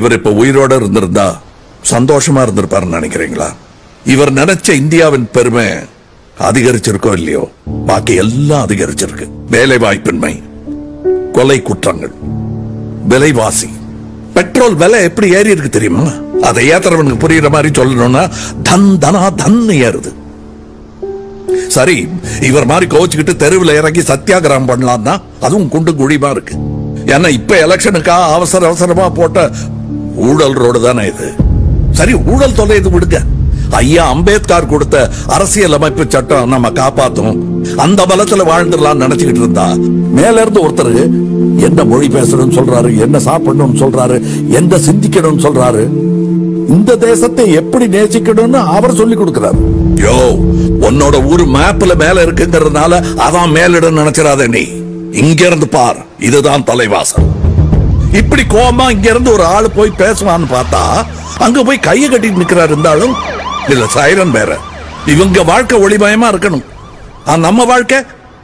இவர் இப்ப உயிரோட இருந்திருந்தா சந்தோஷமா இருந்திருப்பாருன்னு நினைக்கிறீங்களா? இவர் நினைச்ச இந்தியாவின் பெருமை அதிகரிச்சிருக்கோ இல்லையோ, பாக்கி எல்லாம் அதிகரிச்சிருக்கு. வேலை வாய்ப்பின்மை, கொலை குற்றங்கள், விலைவாசி, பெட்ரோல் விலை எப்படி ஏறி இருக்கு தெரியுமா? அதை ஏத்துறவனுக்கு புரியுற மாதிரி சொல்லணும்னா தன் தனா தன் ஏறுது. சரி, இவர் மாதிரி கோச்சுக்கிட்டு தெருவில் இறங்கி சத்தியாகிரகம் பண்ணலாம் தான், அதுவும் குண்டு குழிமா இருக்கு. ஏன்னா இப்ப எலெக்ஷனுக்கா அவசர அவசரமா போட்ட ஊழல் ரோடு தானே இது. சரி, ஊழல் தொலை இது விடுங்க. ஐயா அம்பேத்கர் கொடுத்த அரசியல் அமைப்பு சட்டம் நம்ம காப்பாத்தும், அந்த பலத்துல வாழ்ந்துடலாம் நினைச்சுக்கிட்டு இருந்தா, மேல இருந்து ஒருத்தர் என்ன மொழி பேசணும்னு சொல்றாரு, என்ன சாப்பிடணும்னு சொல்றாரு, என்ன சிந்திக்கணும்னு சொல்றாரு, இந்த தேசத்தை எப்படி நேசிக்கணும்னு அவர் சொல்லி கொடுக்கிறார். யோ, உன்னோட ஊரு மேப்ல மேல இருக்குங்கிறதுனால அதான் மேலிடம் நினைச்சிடாத. நீ இங்க இருந்து பார், இதுதான் தலைவாசல். இப்படி கோமா இங்க இருந்து ஒரு ஆளு போய் பேசுவான்னு பார்த்தா அங்க போய் கையை கட்டிட்டு நிக்கிறாரு. இருந்தாலும் இல்ல சைரன் வேற. இவங்க வாழ்க்கை ஒளிமயமா இருக்கணும், நம்ம வாழ்க்கை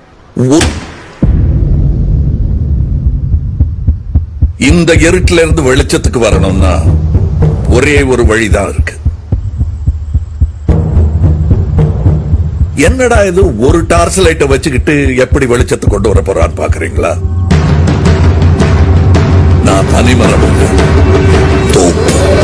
இந்த இருட்டுல இருந்து வெளிச்சத்துக்கு வரணும்னா ஒரே ஒரு வழிதான் இருக்கு. என்னடா இது, ஒரு டார்ச் லைட்டை வச்சுக்கிட்டு எப்படி வெளிச்சத்தை கொண்டு வர போறான்னு பாக்குறீங்களா? நான் தனிமரம் தோப்பு